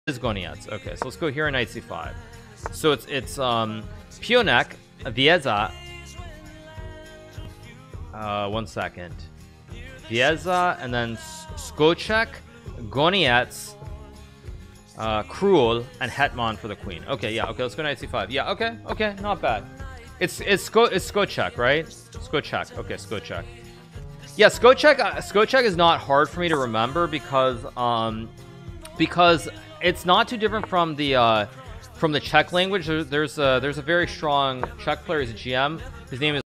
is Goniec. Okay, so let's go here on knight c5. So it's Pionek, Wieza. 1 second. Wieza, and then Skoczek, Goniec, Król, and Hetman for the queen. Okay, yeah, okay, let's go knight c5. Yeah, okay, not bad. It's Skoczek, right? Skoczek. Okay, Skoczek. Yeah, Skoczek is not hard for me to remember because it's not too different from the Czech language. There's a very strong Czech player. He's a GM. His name is